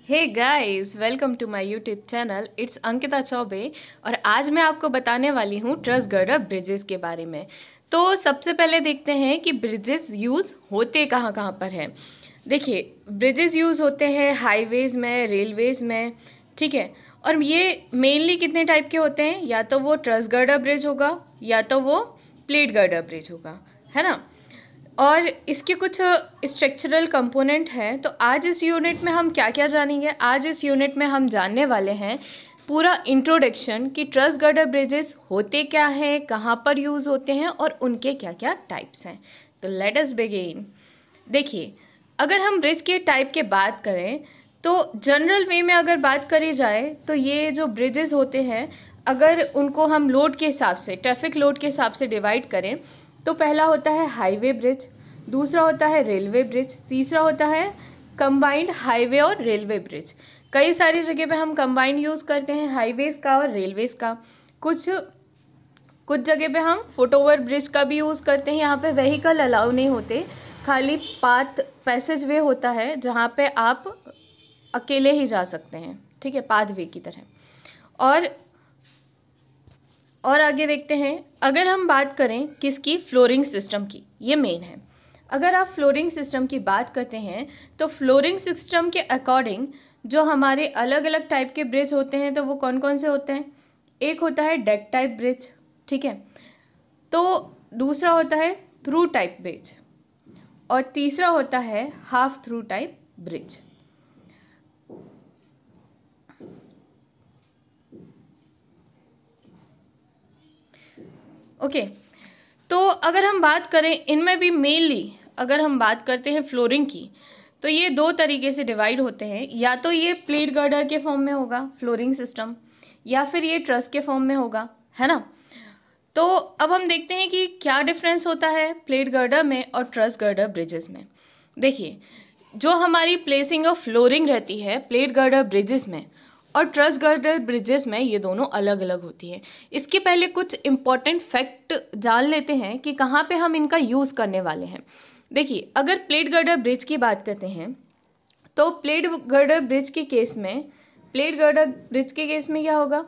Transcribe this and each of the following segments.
Hey guys, welcome to my YouTube channel. It's Ankita Chaubey और आज मैं आपको बताने वाली हूँ ट्रस गर्डर ब्रिजेस के बारे में। तो सबसे पहले देखते हैं कि ब्रिजेस यूज़ होते कहाँ कहाँ पर हैं। देखिए, ब्रिजेस यूज़ होते हैं हाईवेज़ में, रेलवेज़ में, ठीक है। और ये मेनली कितने टाइप के होते हैं, या तो वो ट्रस गर्डर ब्रिज होगा या तो वो प्लेट गर्डर ब्रिज होगा, है ना। और इसके कुछ स्ट्रक्चरल कंपोनेंट हैं। तो आज इस यूनिट में हम क्या क्या जानेंगे, आज इस यूनिट में हम जानने वाले हैं पूरा इंट्रोडक्शन कि ट्रस गर्डर ब्रिजेस होते क्या हैं, कहाँ पर यूज़ होते हैं और उनके क्या क्या टाइप्स हैं। तो लेट अस बिगिन। देखिए, अगर हम ब्रिज के टाइप के बात करें तो जनरल वे में अगर बात करी जाए तो ये जो ब्रिजेस होते हैं, अगर उनको हम लोड के हिसाब से, ट्रैफिक लोड के हिसाब से डिवाइड करें तो पहला होता है हाईवे ब्रिज, दूसरा होता है रेलवे ब्रिज, तीसरा होता है कंबाइंड हाईवे और रेलवे ब्रिज। कई सारी जगह पे हम कंबाइंड यूज़ करते हैं हाईवेज का और रेलवेज का। कुछ जगह पे हम फुटओवर ब्रिज का भी यूज़ करते हैं। यहाँ पे व्हीकल अलाउ नहीं होते, खाली पाथ पैसेज वे होता है जहाँ पे आप अकेले ही जा सकते हैं, ठीक है, पाथ वे की तरह। और आगे देखते हैं, अगर हम बात करें किसकी, फ्लोरिंग सिस्टम की, ये मेन है। अगर आप फ्लोरिंग सिस्टम की बात करते हैं तो फ्लोरिंग सिस्टम के अकॉर्डिंग जो हमारे अलग अलग टाइप के ब्रिज होते हैं तो वो कौन कौन से होते हैं। एक होता है डेक टाइप ब्रिज, ठीक है, तो दूसरा होता है थ्रू टाइप ब्रिज और तीसरा होता है half through type bridge. Okay, तो अगर हम बात करें इनमें भी मेनली अगर हम बात करते हैं फ्लोरिंग की, तो ये दो तरीके से डिवाइड होते हैं। या तो ये प्लेट गर्डर के फॉर्म में होगा फ्लोरिंग सिस्टम, या फिर ये ट्रस के फॉर्म में होगा, है ना। तो अब हम देखते हैं कि क्या डिफरेंस होता है प्लेट गर्डर में और ट्रस गर्डर ब्रिजेस में। देखिए, जो हमारी प्लेसिंग ऑफ फ्लोरिंग रहती है प्लेट गर्डर ब्रिजेस में और ट्रस गर्डर ब्रिजेस में, ये दोनों अलग अलग होती है। इसके पहले कुछ इंपॉर्टेंट फैक्ट जान लेते हैं कि कहाँ पे हम इनका यूज़ करने वाले हैं। देखिए, अगर प्लेट गर्डर ब्रिज की बात करते हैं तो प्लेट गर्डर ब्रिज के केस में क्या होगा,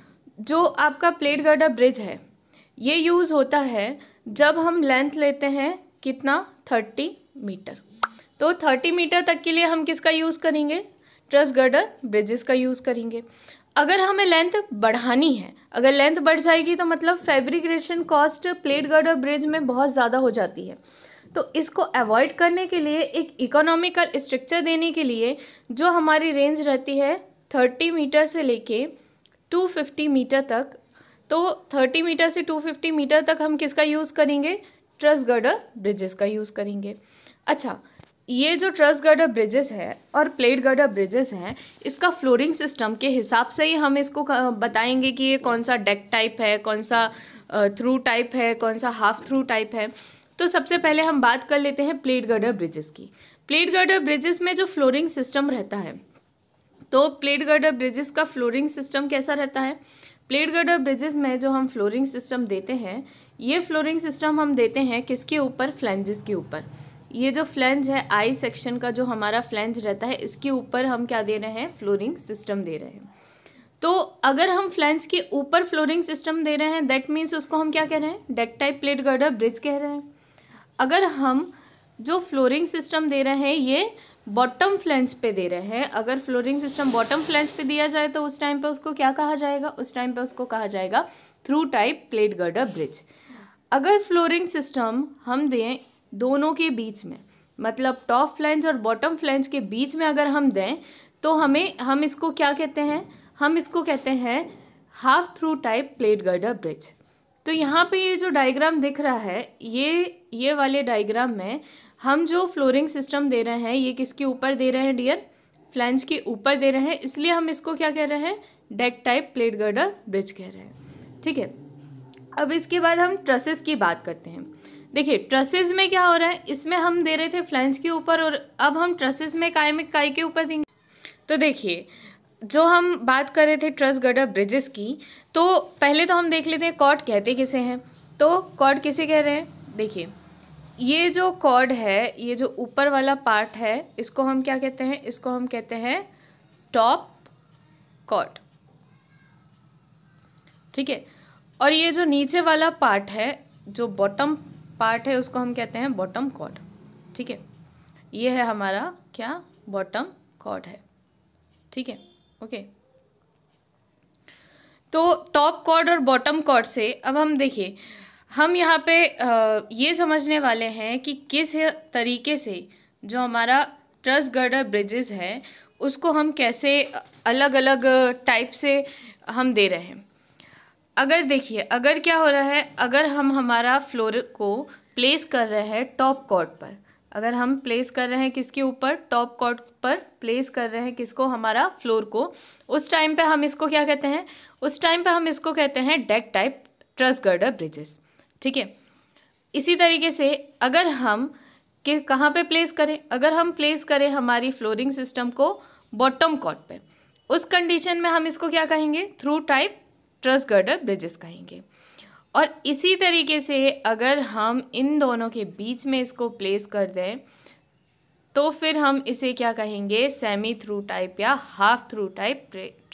जो आपका प्लेट गर्डर ब्रिज है ये यूज़ होता है जब हम लेंथ लेते हैं कितना, 30 मीटर। तो 30 मीटर तक के लिए हम किसका यूज़ करेंगे, ट्रस गर्डर ब्रिजेस का यूज़ करेंगे। अगर हमें लेंथ बढ़ानी है, अगर लेंथ बढ़ जाएगी तो मतलब fabrication cost plate girder bridge में बहुत ज़्यादा हो जाती है। तो इसको अवॉइड करने के लिए, एक इकोनॉमिकल स्ट्रक्चर देने के लिए, जो हमारी रेंज रहती है 30 मीटर से लेके 250 मीटर तक, तो 30 मीटर से 250 मीटर तक हम किसका यूज़ करेंगे, ट्रस गर्डर ब्रिजेस का यूज़ करेंगे। अच्छा, ये जो ट्रस गर्डर ब्रिजेस है और प्लेट गर्डर ब्रिजेस हैं, इसका फ्लोरिंग सिस्टम के हिसाब से ही हम इसको बताएंगे कि ये कौन सा डेक टाइप है, कौन सा थ्रू टाइप है, कौन सा हाफ थ्रू टाइप है। तो सबसे पहले हम बात कर लेते हैं प्लेट गर्डर ब्रिजेस की। प्लेट गर्डर ब्रिजेस में जो फ्लोरिंग सिस्टम रहता है, तो प्लेट गर्डर ब्रिजेस का फ्लोरिंग सिस्टम कैसा रहता है। प्लेट गर्डर ब्रिजेस में जो हम फ्लोरिंग सिस्टम देते हैं, ये फ्लोरिंग सिस्टम हम देते हैं किसके ऊपर, फ्लैंजेस के ऊपर। ये जो फ्लैंज है, आई सेक्शन का जो हमारा फ्लैंज रहता है, इसके ऊपर हम क्या दे रहे हैं, फ्लोरिंग सिस्टम दे रहे हैं। तो अगर हम फ्लैंज के ऊपर फ्लोरिंग सिस्टम दे रहे हैं, दैट मीन्स उसको हम क्या कह रहे हैं, deck type plate girder bridge कह रहे हैं। अगर हम जो फ्लोरिंग सिस्टम दे रहे हैं ये बॉटम फ्लैंज पे दे रहे हैं, अगर फ्लोरिंग सिस्टम बॉटम फ्लैंज पे दिया जाए तो उस टाइम पे उसको क्या कहा जाएगा, उस टाइम पे उसको कहा जाएगा through type plate girder bridge. अगर फ्लोरिंग सिस्टम हम दें दोनों के बीच में, मतलब टॉप फ्लैंज और बॉटम फ्लैंज के बीच में अगर हम दें, तो हम इसको क्या कहते हैं, हम इसको कहते हैं half through type plate girder bridge. तो यहाँ पे ये जो डायग्राम दिख रहा है, ये वाले डायग्राम में हम जो फ्लोरिंग सिस्टम दे रहे हैं ये किसके ऊपर दे रहे हैं डियर, फ्लैंज के ऊपर दे रहे हैं, इसलिए हम इसको क्या कह रहे हैं, deck type plate girder bridge कह रहे हैं, ठीक है। अब इसके बाद हम ट्रसेस की बात करते हैं। देखिए, ट्रसेस में क्या हो रहा है, इसमें हम दे रहे थे फ्लैंज के ऊपर और अब हम ट्रसेस में काय के ऊपर देंगे। तो देखिए, जो हम बात कर रहे थे ट्रस गर्डर ब्रिजेस की, तो पहले तो हम देख लेते हैं कॉर्ड कहते किसे हैं। तो कॉर्ड किसे कह रहे हैं, देखिए ये जो कॉर्ड है, ये जो ऊपर वाला पार्ट है, इसको हम क्या कहते हैं, इसको हम कहते हैं टॉप कॉर्ड, ठीक है। और ये जो नीचे वाला पार्ट है, जो बॉटम पार्ट है, उसको हम कहते हैं बॉटम कॉर्ड, ठीक है। ये है हमारा क्या, बॉटम कॉर्ड है, ठीक है, ओके। तो टॉप कॉर्ड और बॉटम कॉर्ड से अब हम देखिए, हम यहाँ पे ये समझने वाले हैं कि किस तरीके से जो हमारा ट्रस गर्डर ब्रिजेस है उसको हम कैसे अलग अलग टाइप से हम दे रहे हैं। अगर देखिए, अगर क्या हो रहा है, अगर हम हमारा फ्लोर को प्लेस कर रहे हैं टॉप कॉर्ड पर, अगर हम प्लेस कर रहे हैं किसके ऊपर, टॉप कॉर्ड पर प्लेस कर रहे हैं किसको, हमारा फ्लोर को, उस टाइम पे हम इसको क्या कहते हैं, उस टाइम पे हम इसको कहते हैं deck type truss girder bridges, ठीक है। इसी तरीके से अगर हम कि कहाँ पे प्लेस करें, अगर हम प्लेस करें हमारी फ्लोरिंग सिस्टम को बॉटम कॉर्ड पे, उस कंडीशन में हम इसको क्या कहेंगे, through type truss girder bridges कहेंगे। और इसी तरीके से अगर हम इन दोनों के बीच में इसको प्लेस कर दें तो फिर हम इसे क्या कहेंगे, सेमी थ्रू टाइप या half through type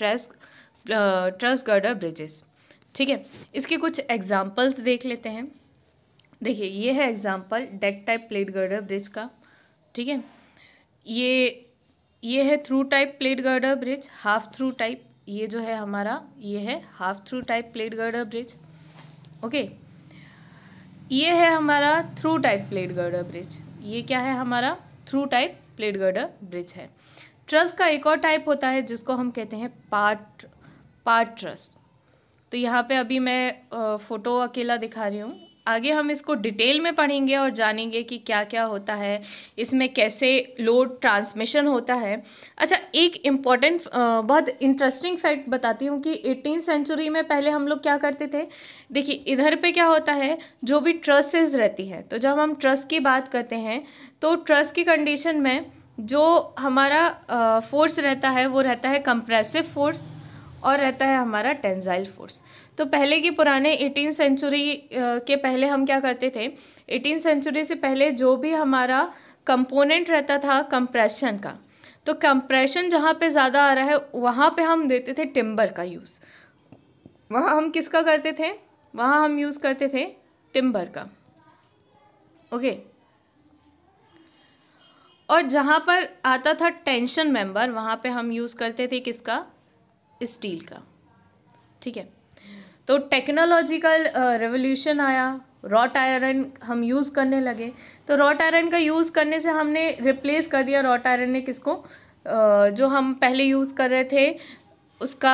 truss girder bridges, ठीक है। इसके कुछ एग्जांपल्स देख लेते हैं। देखिए, ये है example deck type plate girder bridge का, ठीक है। ये है through type plate girder bridge, half through type, ये जो है हमारा, ये है half through type plate girder bridge, okay. ये है हमारा through type plate girder bridge, ये क्या है हमारा, through type plate girder bridge है। ट्रस का एक और टाइप होता है जिसको हम कहते हैं पार्ट ट्रस। तो यहाँ पे अभी मैं फोटो अकेला दिखा रही हूँ, आगे हम इसको डिटेल में पढ़ेंगे और जानेंगे कि क्या क्या होता है, इसमें कैसे लोड ट्रांसमिशन होता है। अच्छा, एक इम्पॉर्टेंट बहुत इंटरेस्टिंग फैक्ट बताती हूँ कि 18वीं सेंचुरी में पहले हम लोग क्या करते थे। देखिए, इधर पे क्या होता है, जो भी ट्रसेस रहती है, तो जब हम ट्रस की बात करते हैं तो ट्रस की कंडीशन में जो हमारा फोर्स रहता है वो रहता है कंप्रेसिव फोर्स और रहता है हमारा टेंसाइल फोर्स। तो पहले के पुराने 18वीं सेंचुरी के पहले हम क्या करते थे, 18वीं सेंचुरी से पहले जो भी हमारा कंपोनेंट रहता था कंप्रेशन का, तो कंप्रेशन जहाँ पे ज़्यादा आ रहा है वहाँ पे हम देते थे टिम्बर का यूज़। वहाँ हम किसका करते थे, वहाँ हम यूज़ करते थे टिम्बर का, ओके। और जहाँ पर आता था टेंशन मेंबर, वहाँ पे हम यूज़ करते थे किसका, स्टील का, ठीक है। तो टेक्नोलॉजिकल रेवोल्यूशन आया, रॉट आयरन हम यूज़ करने लगे, तो रॉट आयरन का यूज़ करने से हमने रिप्लेस कर दिया रॉट आयरन ने किसको, जो हम पहले यूज़ कर रहे थे उसका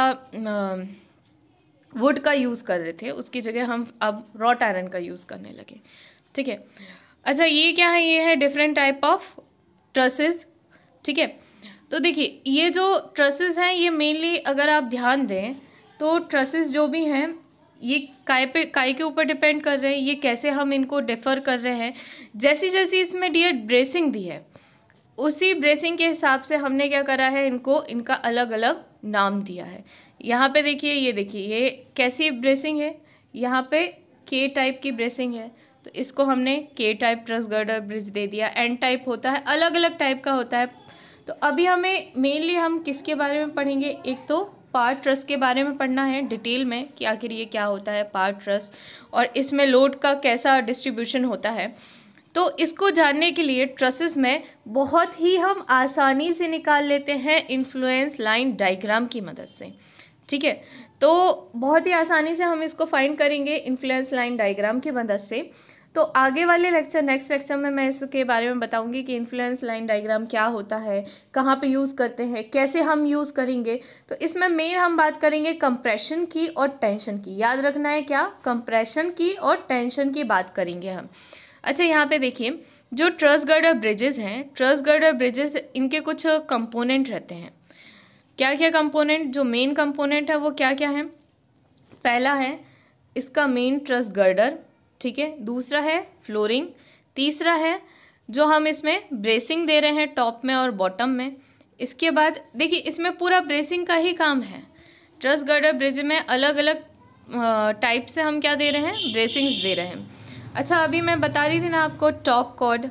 वुड का यूज़ कर रहे थे, उसकी जगह हम अब रॉट आयरन का यूज़ करने लगे, ठीक है। अच्छा, ये क्या है, ये है डिफरेंट टाइप ऑफ ट्रसेस, ठीक है। तो देखिए, ये जो ट्रसेस हैं ये मेनली अगर आप ध्यान दें तो ट्रसेस जो भी हैं ये काय के ऊपर डिपेंड कर रहे हैं, ये कैसे हम इनको डिफ़र कर रहे हैं। जैसी जैसी इसमें डी ब्रेसिंग दी है उसी ब्रेसिंग के हिसाब से हमने क्या करा है, इनको इनका अलग अलग नाम दिया है। यहाँ पे देखिए, ये देखिए ये कैसी ब्रेसिंग है, यहाँ पे के टाइप की ब्रेसिंग है, तो इसको हमने K type truss girder bridge दे दिया। एन टाइप होता है, अलग अलग टाइप का होता है। तो अभी हमें मेनली हम किसके बारे में पढ़ेंगे, एक तो पार्ट ट्रस के बारे में पढ़ना है डिटेल में कि आखिर ये क्या होता है पार्ट ट्रस और इसमें लोड का कैसा डिस्ट्रीब्यूशन होता है। तो इसको जानने के लिए ट्रसेस में बहुत ही हम आसानी से निकाल लेते हैं इन्फ्लुएंस लाइन डायग्राम की मदद से, ठीक है। तो बहुत ही आसानी से हम इसको फाइंड करेंगे इन्फ्लुएंस लाइन डायग्राम की मदद से। तो आगे वाले नेक्स्ट लेक्चर में मैं इसके बारे में बताऊंगी कि इन्फ्लुएंस लाइन डायग्राम क्या होता है, कहाँ पे यूज़ करते हैं, कैसे हम यूज़ करेंगे। तो इसमें मेन हम बात करेंगे कंप्रेशन की और टेंशन की। याद रखना है क्या, कंप्रेशन की और टेंशन की बात करेंगे हम। अच्छा, यहाँ पे देखिए, जो ट्रस गर्डर ब्रिजेस हैं, ट्रस गर्डर ब्रिजेस इनके कुछ कंपोनेंट रहते हैं। क्या क्या कंपोनेंट, जो मेन कंपोनेंट है वो क्या क्या है, पहला है इसका मेन ट्रस गर्डर, ठीक है। दूसरा है फ्लोरिंग, तीसरा है जो हम इसमें ब्रेसिंग दे रहे हैं टॉप में और बॉटम में। इसके बाद देखिए, इसमें पूरा ब्रेसिंग का ही काम है। ट्रस गर्डर ब्रिज में अलग अलग टाइप से हम क्या दे रहे हैं, ब्रेसिंग्स दे रहे हैं। अच्छा, अभी मैं बता रही थी ना आपको टॉप कॉर्ड, तो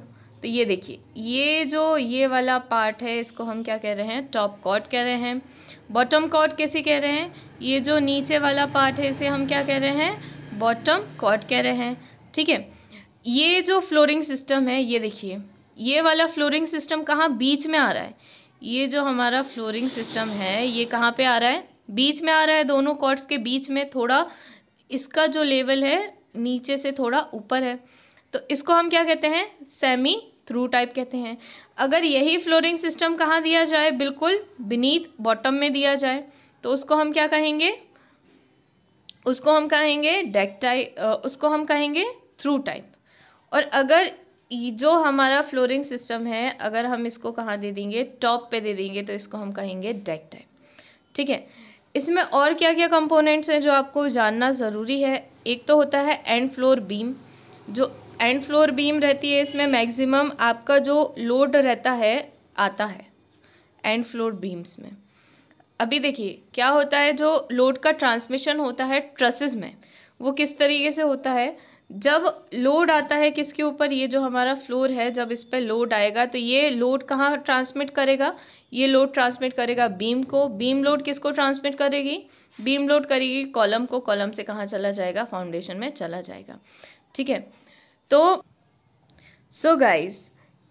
तो ये देखिए, ये वाला पार्ट है इसको हम क्या कह रहे हैं, टॉप कॉर्ड कह रहे हैं। बॉटम कॉर्ड कैसे कह रहे हैं, ये जो नीचे वाला पार्ट है इसे हम क्या कह रहे हैं, बॉटम कॉर्ड कह रहे हैं। ठीक है, ये जो फ्लोरिंग सिस्टम है, ये देखिए ये वाला फ्लोरिंग सिस्टम कहाँ, बीच में आ रहा है। ये जो हमारा फ्लोरिंग सिस्टम है ये कहाँ पे आ रहा है, बीच में आ रहा है, दोनों कॉर्ड्स के बीच में। थोड़ा इसका जो लेवल है नीचे से थोड़ा ऊपर है, तो इसको हम क्या कहते हैं, सेमी थ्रू टाइप कहते हैं। अगर यही फ्लोरिंग सिस्टम कहाँ दिया जाए, बिल्कुल बीनीथ बॉटम में दिया जाए, तो उसको हम क्या कहेंगे, उसको हम कहेंगे डेक टाइप, उसको हम कहेंगे थ्रू टाइप। और अगर जो हमारा फ्लोरिंग सिस्टम है अगर हम इसको कहाँ दे देंगे, टॉप पे दे देंगे, तो इसको हम कहेंगे डेक टाइप। ठीक है, इसमें और क्या क्या कंपोनेंट्स हैं जो आपको जानना ज़रूरी है। एक तो होता है एंड फ्लोर बीम। जो एंड फ्लोर बीम रहती है इसमें मैक्सिमम आपका जो लोड रहता है आता है एंड फ्लोर बीम्स में। अभी देखिए क्या होता है, जो लोड का ट्रांसमिशन होता है ट्रसेस में, वो किस तरीके से होता है, जब लोड आता है किसके ऊपर, ये जो हमारा फ्लोर है, जब इस पर लोड आएगा तो ये लोड कहाँ ट्रांसमिट करेगा, ये लोड ट्रांसमिट करेगा बीम को। बीम लोड किसको ट्रांसमिट करेगी, बीम लोड करेगी कॉलम को। कॉलम से कहाँ चला जाएगा, फाउंडेशन में चला जाएगा। ठीक है, तो सो गाइस,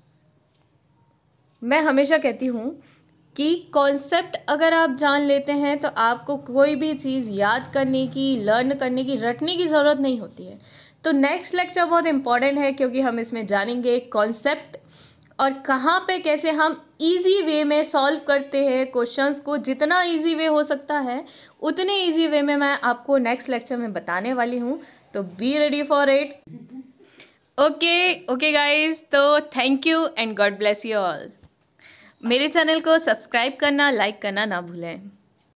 मैं हमेशा कहती हूँ कि कॉन्सेप्ट अगर आप जान लेते हैं तो आपको कोई भी चीज़ याद करने की, लर्न करने की, रटने की ज़रूरत नहीं होती है। तो नेक्स्ट लेक्चर बहुत इंपॉर्टेंट है क्योंकि हम इसमें जानेंगे कॉन्सेप्ट और कहाँ पे कैसे हम इजी वे में सॉल्व करते हैं क्वेश्चंस को। जितना इजी वे हो सकता है उतने इजी वे में मैं आपको नेक्स्ट लेक्चर में बताने वाली हूँ, तो be ready for it. Okay guys, तो thank you and God bless you all. मेरे चैनल को सब्सक्राइब करना, लाइक करना ना भूलें।